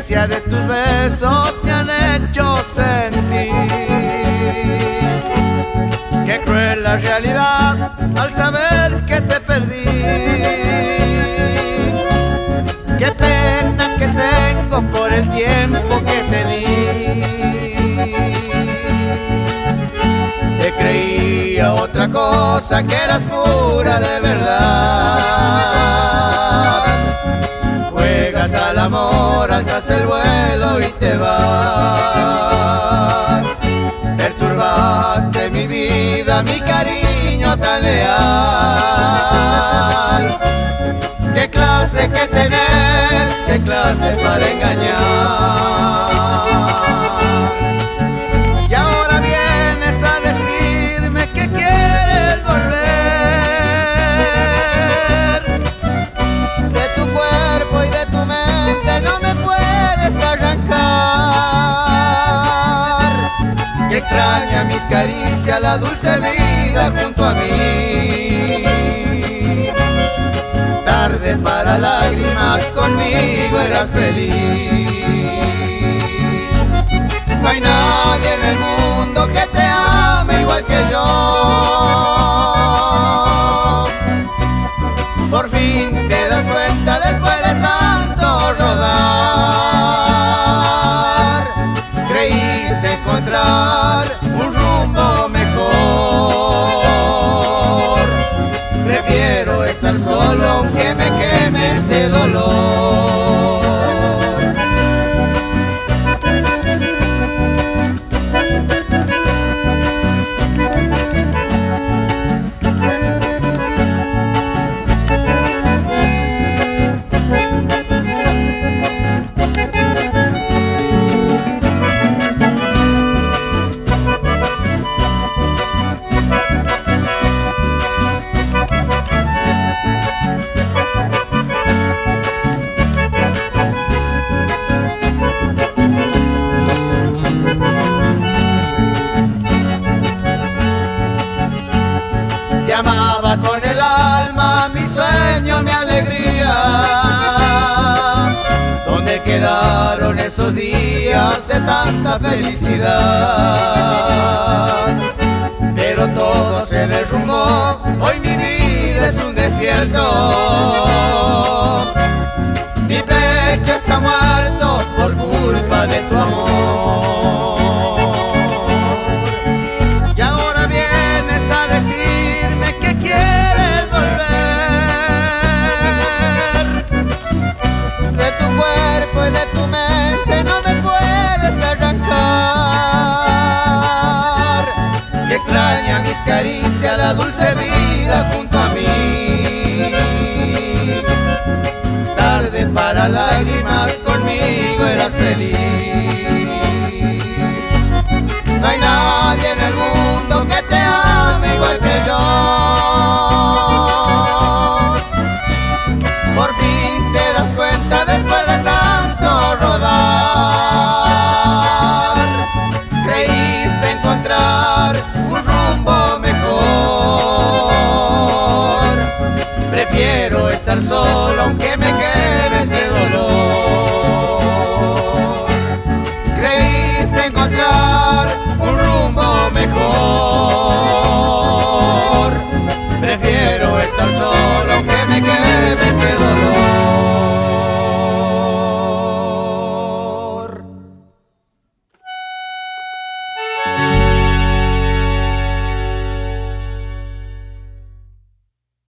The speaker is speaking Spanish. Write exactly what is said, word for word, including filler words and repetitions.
ausencia de tus besos me han hecho sentir. Qué cruel la realidad al saber que te perdí. Qué pena que tengo por el tiempo que te di. Te creía otra cosa, que eras pura de verdad. Juegas al amor, alzas el vuelo y te vas. Perturbaste mi vida, mi cariño tan leal. ¿Qué clase que tenés? ¿Qué clase para engañar? Y ahora vienes a decirme que quieres volver. De tu cuerpo y de tu mente no me puedes arrancar. Que extraña mis caricias, la dulce vida junto a mí. Tarde para lágrimas, conmigo eras feliz. No hay nadie en el mundo que te ame igual que yo. Por fin te das cuenta después de tanto rodar. Creíste encontrar un rumbo mejor. Prefiero estar solo aunque me queme este dolor. Te amaba con el alma, mi sueño, mi alegría. ¿Dónde quedaron esos días de tanta felicidad? Pero todo se derrumbó, hoy mi vida es un desierto. Mi pecho está muerto por culpa de tu amor. De tu mente no me puedes arrancar. Que extraña mis caricias, la dulce vida junto a mí. Tarde para lágrimas, conmigo eras feliz. No hay nadie en el mundo que te ame igual que yo. Por fin